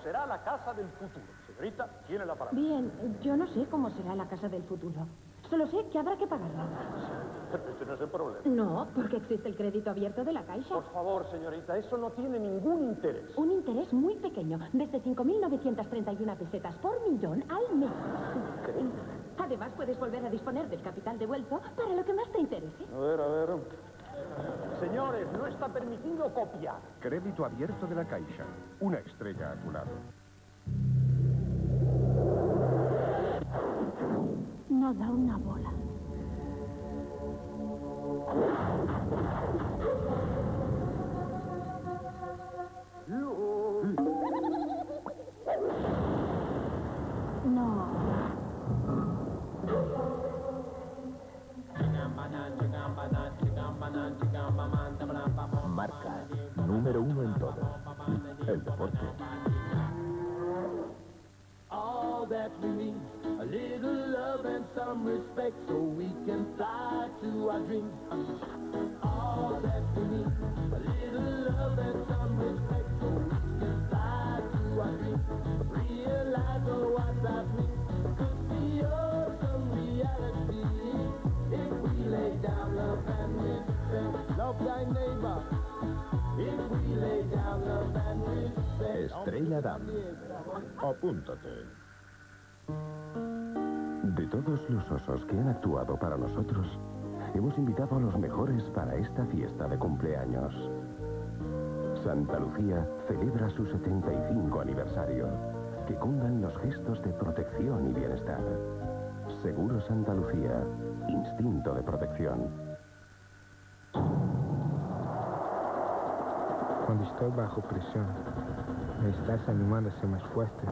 será la casa del futuro. Señorita, tiene la palabra. Bien, yo no sé cómo será la casa del futuro. Solo sé que habrá que pagarla. Pero este no es el problema. No, porque existe el crédito abierto de la Caixa. Por favor, señorita, eso no tiene ningún interés. Un interés muy pequeño, desde 5.931 pesetas por millón al mes. Increíble. Además, puedes volver a disponer del capital devuelto para lo que más te interese. A ver. Señores, no está permitido copiar. Crédito abierto de la Caixa. Una estrella a tu lado. No da una bola. No. Marca, número 1 en todo. El deporte. All that we need, a little love and some respect, so we can fly to our dreams. All that we need, a little love and some respect, so we can fly to our dreams. Realize what that means could be awesome reality if we lay down love and respect. Love thy neighbor. If we lay down love and respect. Estrella Damm. Apúntate. De todos los osos que han actuado para nosotros, hemos invitado a los mejores para esta fiesta de cumpleaños. Santa Lucía celebra su 75 aniversario. Que cundan los gestos de protección y bienestar. Seguro Santa Lucía, instinto de protección. Cuando estoy bajo presión, me estás animando a ser más fuerte.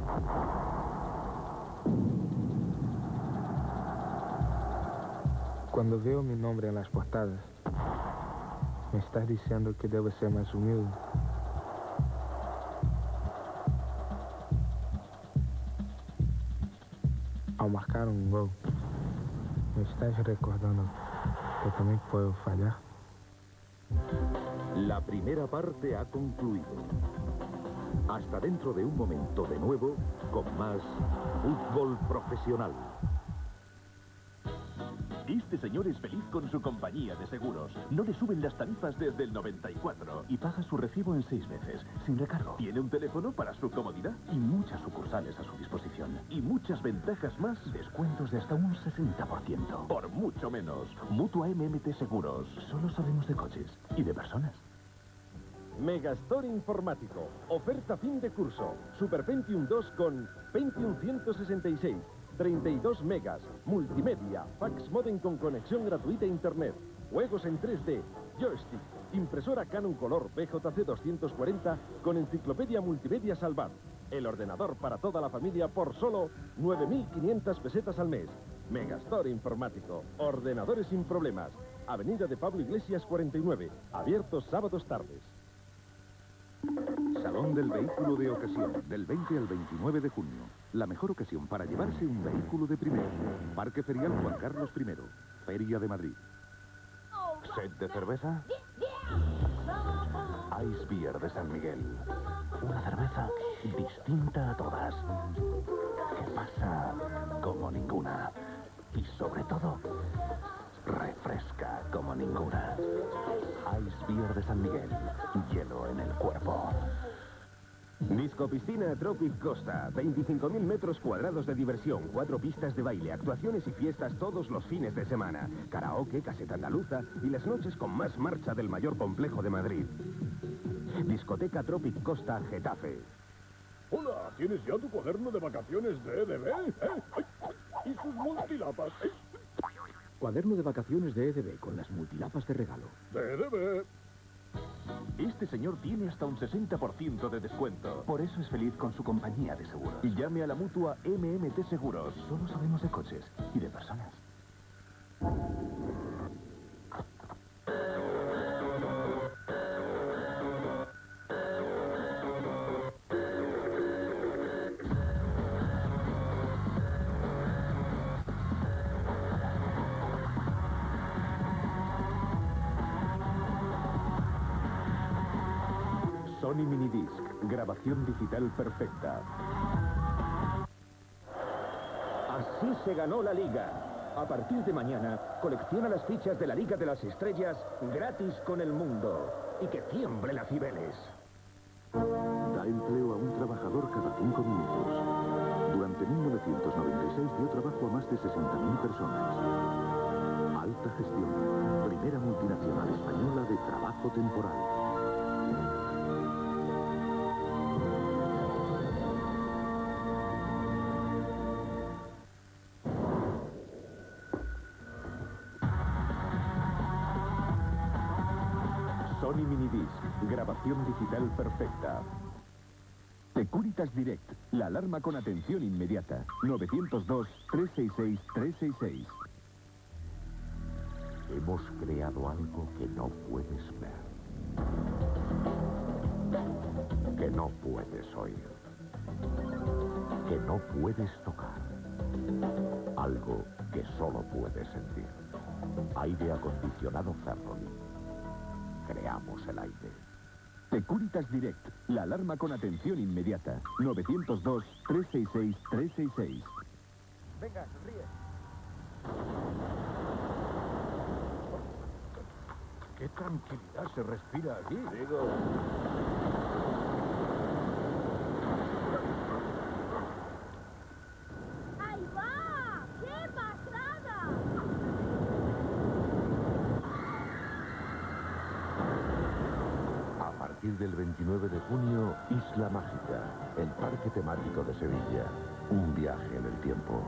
Cuando veo mi nombre en las portadas, me estás diciendo que debo ser más humilde. Al marcar un gol, me estás recordando que también puedo fallar. La primera parte ha concluido. Hasta dentro de un momento de nuevo, con más fútbol profesional. Este señor es feliz con su compañía de seguros. No le suben las tarifas desde el 94 y paga su recibo en 6 meses, sin recargo. Tiene un teléfono para su comodidad y muchas sucursales a su disposición. Y muchas ventajas más, descuentos de hasta un 60%. Por mucho menos. Mutua MMT Seguros. Solo sabemos de coches y de personas. Megastore Informático. Oferta fin de curso. Super Pentium 2 con Pentium 166. 32 megas, multimedia, fax modem con conexión gratuita a internet, juegos en 3D, joystick, impresora Canon Color BJC 240 con enciclopedia multimedia Salvat. El ordenador para toda la familia por solo 9.500 pesetas al mes. Megastore Informático. Ordenadores sin problemas. Avenida de Pablo Iglesias 49. Abiertos sábados tardes. Salón del Vehículo de Ocasión, del 20 al 29 de junio. La mejor ocasión para llevarse un vehículo de primera. Parque Ferial Juan Carlos I, Feria de Madrid. ¿Sed de cerveza? Ice Beer de San Miguel. Una cerveza distinta a todas. Que pasa como ninguna. Y sobre todo, refresca como ninguna. Ice Beer de San Miguel. Hielo en el cuerpo. Discopiscina Tropic Costa, 25.000 metros cuadrados de diversión, 4 pistas de baile, actuaciones y fiestas todos los fines de semana, karaoke, caseta andaluza y las noches con más marcha del mayor complejo de Madrid. Discoteca Tropic Costa, Getafe. Hola, ¿tienes ya tu cuaderno de vacaciones de EDB? ¿Y sus multilapas? Cuaderno de vacaciones de EDB con las multilapas de regalo. De EDB. Este señor tiene hasta un 60% de descuento. Por eso es feliz con su compañía de seguros. Y llame a la Mutua MMT Seguros. Solo sabemos de coches y de personas. Sony Minidisc, grabación digital perfecta. Así se ganó la Liga. A partir de mañana, colecciona las fichas de la Liga de las Estrellas gratis con el mundo. Y que tiemble la Cibeles. Da empleo a un trabajador cada 5 minutos. Durante 1996 dio trabajo a más de 60.000 personas. Alta Gestión, primera multinacional española de trabajo temporal. Sony Minidisc, grabación digital perfecta. Securitas Direct, la alarma con atención inmediata. 902-366-366. Hemos creado algo que no puedes ver. Que no puedes oír. Que no puedes tocar. Algo que solo puedes sentir. Aire acondicionado Ferroni. Creamos el aire. Securitas Direct, la alarma con atención inmediata. 902-366-366. Venga, sonríe. ¡Qué tranquilidad se respira aquí! Digo... ¡Ahí va! ¡Qué pasada! A partir del 29 de junio, Isla Mágica, el parque temático de Sevilla. Un viaje en el tiempo.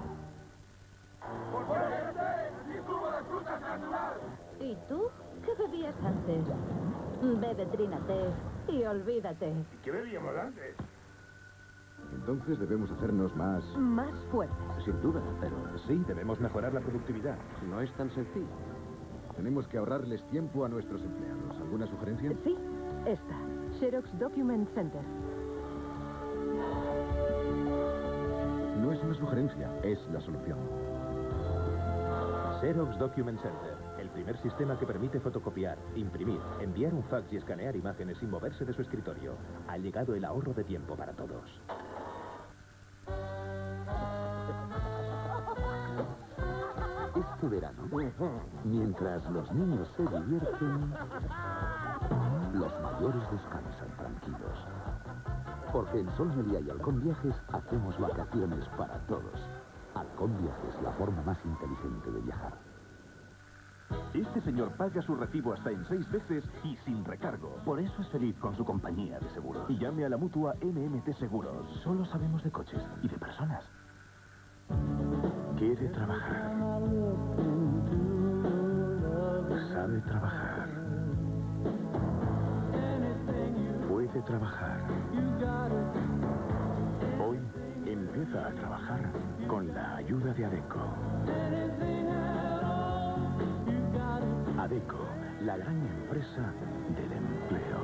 ¿Y tú? ¿Qué bebías antes? Bebe Trinate y olvídate. ¿Qué bebíamos antes? Entonces debemos hacernos más... Más fuertes. Sin duda, pero sí, debemos mejorar la productividad. No es tan sencillo. Tenemos que ahorrarles tiempo a nuestros empleados. ¿Alguna sugerencia? Sí, esta. Xerox Document Center. No es una sugerencia, es la solución. Xerox Document Center, el primer sistema que permite fotocopiar, imprimir, enviar un fax y escanear imágenes sin moverse de su escritorio. Ha llegado el ahorro de tiempo para todos. Este verano, mientras los niños se divierten, los mayores descansan tranquilos. Porque en Sol Meliá y Halcón Viajes hacemos vacaciones para todos. Halcón Viajes, la forma más inteligente de viajar. Este señor paga su recibo hasta en 6 veces y sin recargo. Por eso es feliz con su compañía de seguros. Y llame a la mutua MMT Seguros. Solo sabemos de coches y de personas. Quiere trabajar. Sabe trabajar. Puede trabajar. Hoy empieza a trabajar con la ayuda de Adecco. Adecco, la gran empresa del empleo.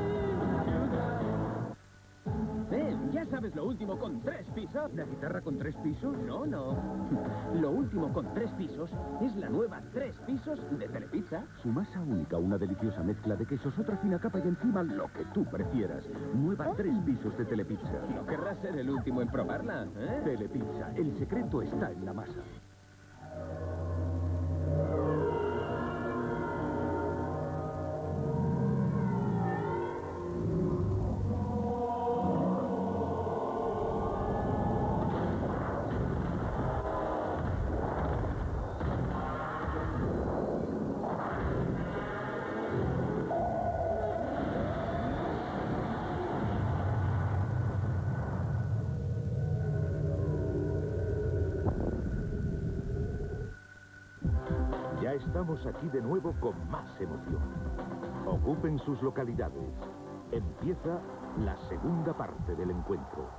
¿Ya sabes lo último con 3 pisos? ¿La guitarra con 3 pisos? No. Lo último con 3 pisos es la nueva 3 pisos de Telepizza. Su masa única, una deliciosa mezcla de quesos, otra fina capa y encima lo que tú prefieras. Nueva 3 pisos de Telepizza. No querrás ser el último en probarla, ¿eh? Telepizza, el secreto está en la masa. Ya estamos aquí de nuevo con más emoción. Ocupen sus localidades. Empieza la segunda parte del encuentro.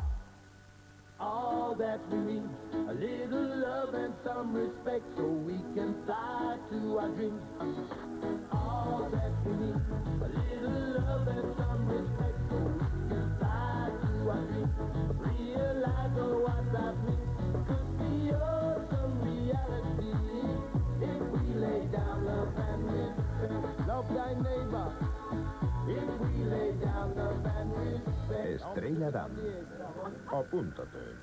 All that we need, a little love and some respect, so we can fly to our dreams. All that we need, a little love and some respect, so we can fly to our dreams. Realize what that means could be awesome reality if we lay down love and respect. Love thy neighbor if we lay down love and respect. Estrella Damm. Apúntate.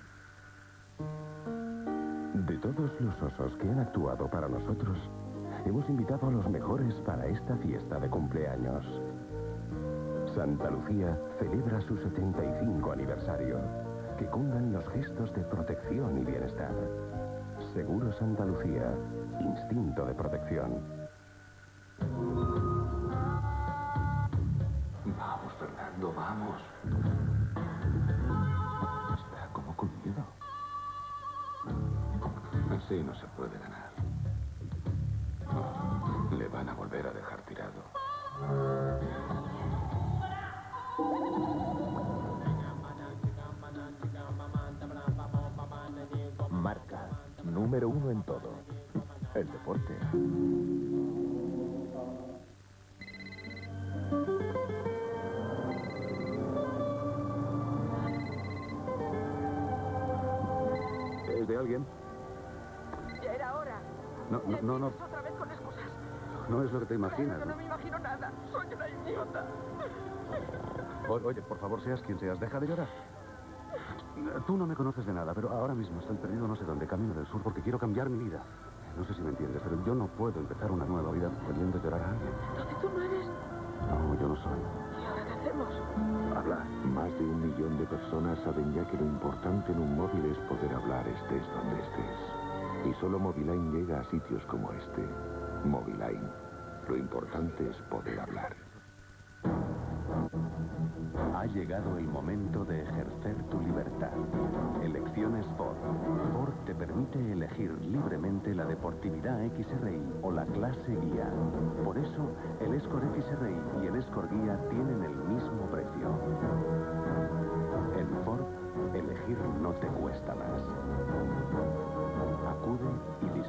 De todos los osos que han actuado para nosotros, hemos invitado a los mejores para esta fiesta de cumpleaños. Santa Lucía celebra su 75 aniversario. Que cundan los gestos de protección y bienestar. Seguro Santa Lucía, instinto de protección. Vamos, Fernando, vamos. Está como con miedo. Así no se puede ganar. Le van a volver a dejar tirado. Marca, número 1 en todo. El deporte. ¿Es de alguien? Ya era hora. No. Otra vez con excusas. No es lo que te imaginas. Yo no me imagino nada. Soy una idiota. Oye, por favor, seas quien seas, deja de llorar. Tú no me conoces de nada, pero ahora mismo estoy perdido no sé dónde, camino del sur, porque quiero cambiar mi vida. No sé si me entiendes, pero yo no puedo empezar una nueva vida queriendo llorar a alguien. Entonces tú no eres. No, yo no soy. ¿Y ahora qué hacemos? Habla. Más de 1 millón de personas saben ya que lo importante en un móvil es poder hablar estés donde estés. Y solo Moviline llega a sitios como este. Moviline. Lo importante es poder hablar. Ha llegado el momento de ejercer tu libertad. Elecciones Ford. Ford te permite elegir libremente la deportividad XRI o la clase guía. Por eso, el Escort XRI y el Escort guía tienen el mismo precio. En Ford, elegir no te cuesta más. Acude y